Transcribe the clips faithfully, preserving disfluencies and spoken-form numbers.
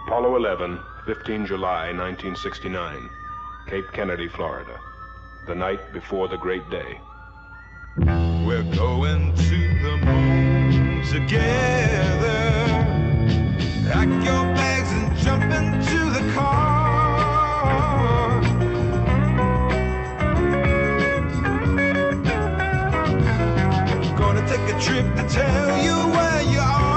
Apollo eleven, fifteenth of July, nineteen sixty-nine, Cape Kennedy, Florida. The night before the great day. We're going to the moon together. Pack your bags and jump into the car. Gonna take a trip to tell you where you are.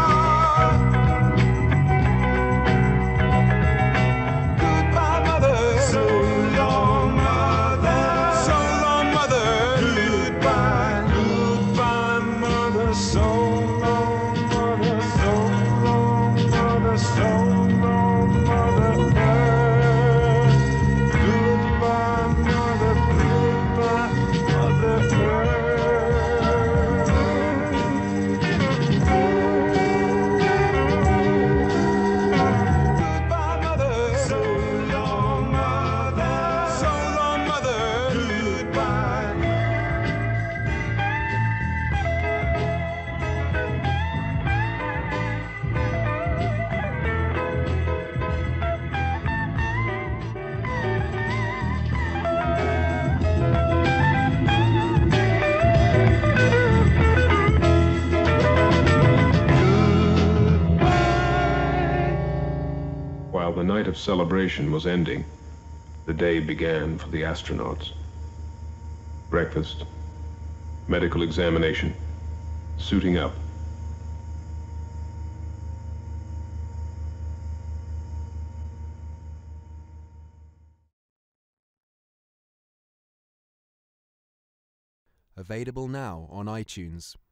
Goodbye, mother. So long, mother. So long, mother. Goodbye, goodbye, mother. So long, mother. So long, mother. So long, mother. Goodbye, mother. Goodbye, mother. Goodbye, mother. So long, mother. So long, mother. Goodbye. While the night of celebration was ending, the day began for the astronauts. Breakfast, medical examination, suiting up. Available now on iTunes.